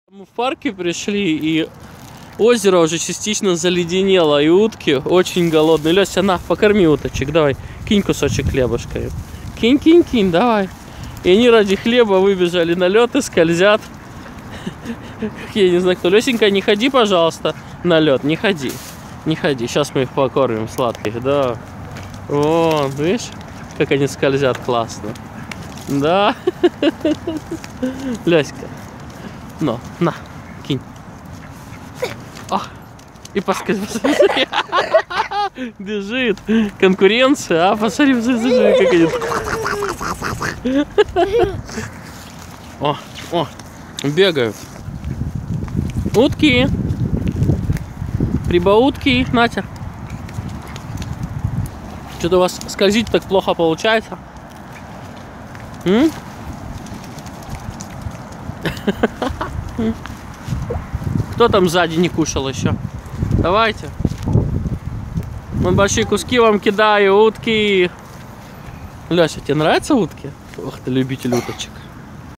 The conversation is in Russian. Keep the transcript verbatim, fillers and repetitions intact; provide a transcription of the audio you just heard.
Мы в парке пришли, и озеро уже частично заледенело, и утки очень голодные. Лёся, на, покорми уточек, давай, кинь кусочек хлебушка. Кинь, кинь, кинь, давай. И они ради хлеба выбежали на лед и скользят. Я не знаю, кто. Лёсенька, не ходи, пожалуйста, на лед, не ходи. Не ходи, сейчас мы их покормим сладких, да. Вон, видишь, как они скользят классно. Да. Лёська. Ну, на, кинь. О, и посмотри, посмотри. Бежит. Конкуренция, а? Посмотри, посмотри, как они. О, о, бегают. Утки. Прибаутки, Натя. Что-то у вас скользить так плохо получается. М? Кто там сзади не кушал еще? Давайте. Вон большие куски вам кидаю, утки. Лёся, тебе нравятся утки? Ох ты, любитель уточек.